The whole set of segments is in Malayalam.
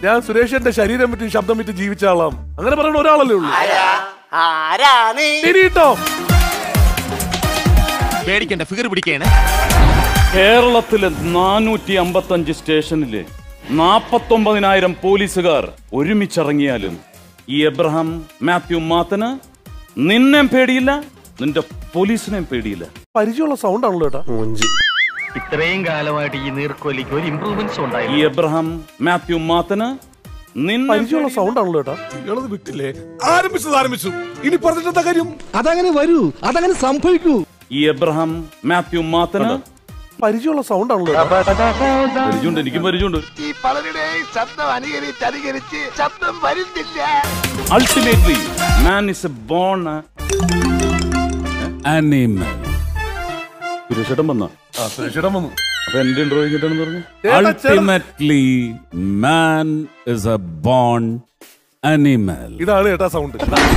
ഞാൻ സുരേഷിന്റെ ശരീരം വിറ്റ് ശബ്ദം വിറ്റ് ജീവിച്ച ആളാം. അങ്ങനെ പറയുന്ന ഒരാളല്ലേ ഉള്ളൂ. പേടിക്കണ്ട, ഫിഗർ പിടിക്കാണ്. കേരളത്തിലെ 455 സ്റ്റേഷനിലെ 49,000 പോലീസുകാർ ഒരുമിച്ചിറങ്ങിയാലും ഈ എബ്രഹാം മാത്യു മാത്തന് നിന്നെ പേടിയില്ല, നിന്റെ പോലീസിനെയും പേടിയില്ല. പരിചയമുള്ള സൗണ്ട് ആണല്ലോ ഏട്ടാ. ഇത്രയും കാലമായിട്ട് ഈ നീർക്കോലിക്ക് ഒരു ഇംപ്രൂവ്മെന്റ്സ് ഉണ്ടായി. ഈ എബ്രഹാം മാത്യു മാത്തന് പരിചയമുള്ള സൗണ്ട് ആണല്ലോ ഏട്ടാ. ഇയാളത് വിട്ടില്ലേ? ആരംഭിച്ചു. ഇനി പറഞ്ഞിട്ടെന്താ കാര്യം? അതങ്ങനെ വരൂ, അതങ്ങനെ സംഭവിക്കൂ. ഈ എബ്രഹാം മാത്യു മാത്തന് പരിചയമുള്ള സൗണ്ട് ആണല്ലോ. പരിചയമുണ്ട്, എനിക്കും പരിചയമുണ്ട്. ഈ പലരുടെയും ശബ്ദം അനുകരിച്ച് ശബ്ദം വരുന്നില്ല. Ultimately, man is a born animal. സുരേഷേട്ടൻ വന്ന സുരേഷിടം വന്നു. അപ്പൊ എന്റെ ഇന്റർവ്യൂ കിട്ടാന്ന് പറഞ്ഞു. Ultimately, man is a born animal. ഇതാണ് ഏട്ടാ സൗണ്ട്.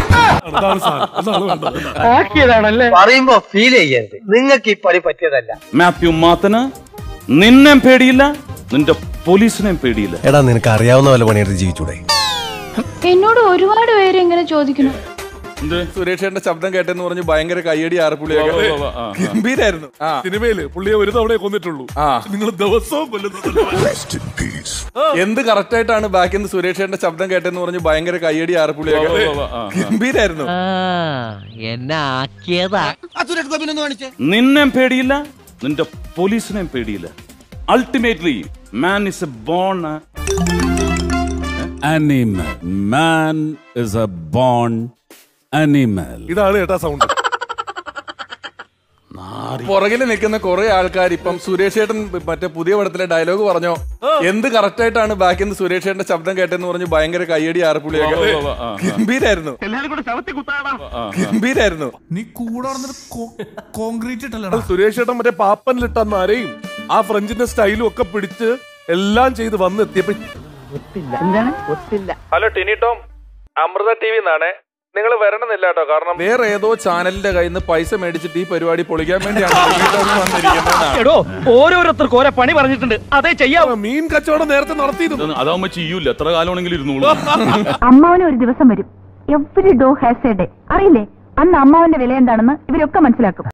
പറയുമ്പോ ഫീൽ ചെയ്യരുത്, നിങ്ങൾക്ക് ഈ പണി പറ്റിയതല്ല. മാത്യു മാത്തന് നിന്നെ പേടിയില്ല, നിന്റെ പോലീസിനെയും പേടിയില്ല. എടാ, നിനക്ക് അറിയാവുന്ന പോലെ പണിയെടുത്ത് ജീവിച്ചൂടെ? എന്നോട് ഒരുപാട് പേര് ഇങ്ങനെ ചോദിക്കുന്നു. സുരേഷേട്ടന്റെ ശബ്ദം കേട്ടെന്ന് പറഞ്ഞ് ഭയങ്കര കയ്യടി ആർപ്പുള്ളിയൊക്കെ ഗംഭീരായിരുന്നു. സിനിമയില് പുള്ളിയെ ഒരു തവണയെ കൊന്നിട്ടുള്ളൂ. നിങ്ങൾ ദിവസവും കൊല്ലുന്നു. എന്ത് കറക്റ്റ് ആയിട്ടാണ് ബാക്കിൽ നിന്ന് സുരേഷേട്ടന്റെ ശബ്ദം കേട്ടെന്ന് പറഞ്ഞ് ഭയങ്കര കയ്യടി ആർപ്പുള്ളിയൊക്കെ ഗംഭീരായിരുന്നു. നിന്നെ പേടിയില്ല, നിന്റെ പോലീസിനെയും പേടിയില്ല. Ultimately, man is a born animal. Man is a born animal. ഇതാണ് ഏട്ടാ സൗണ്ട്. പുറകിൽ നിൽക്കുന്ന കുറെ ആൾക്കാർ ഇപ്പം സുരേഷേട്ടൻ മറ്റേ പുതിയ പടത്തിലെ ഡയലോഗ് പറഞ്ഞോ, എന്ത് കറക്റ്റ് ആയിട്ടാണ് ബാക്കിൽ നിന്ന് സുരേഷേട്ടന്റെ ശബ്ദം കേട്ടെന്ന് പറഞ്ഞ് ഭയങ്കര കയ്യടി ആർപ്പുള്ളിയൊക്കെ ഗംഭീരായിരുന്നു. ഗംഭീരായിരുന്നു. നീ കൂടെ കോൺക്രീറ്റ് ഇട്ടല്ലോ. സുരേഷേട്ടൻ മറ്റേ പാപ്പനിലിട്ട നരയും ആ ഫ്രഞ്ചിന്റെ സ്റ്റൈലും ഒക്കെ പിടിച്ച് എല്ലാം ചെയ്ത് വന്ന് എത്തിയപ്പോ ഹലോ ടിനി ടോം, അമൃത TV ന്നാണ്. നിങ്ങൾ വരണമെന്നില്ല കേട്ടോ, കാരണം വേറെ ഏതോ ചാനലിന്റെ കയ്യിൽ നിന്ന് പൈസ മേടിച്ചിട്ട് ഈ പരിപാടി പൊളിക്കാൻ വേണ്ടിയാണ് വന്നിരിക്കുന്നത്. ഓരോരുത്തർക്ക് ഓരോ പണി പറഞ്ഞിട്ടുണ്ട്, അതേ ചെയ്യാം. മീൻ കച്ചവടം നേരത്തെ നടത്തിയിരുന്നു. അതാവുമ്പോ ചെയ്യൂല, എത്ര കാലമാണെങ്കിലും ഇരുന്നോളൂ. അമ്മാവന് ഒരു ദിവസം വരും. Every dog has a day. അറിയില്ലേ? അന്ന് അമ്മാവന്റെ വില എന്താണെന്ന് ഇവരൊക്കെ മനസ്സിലാക്കും.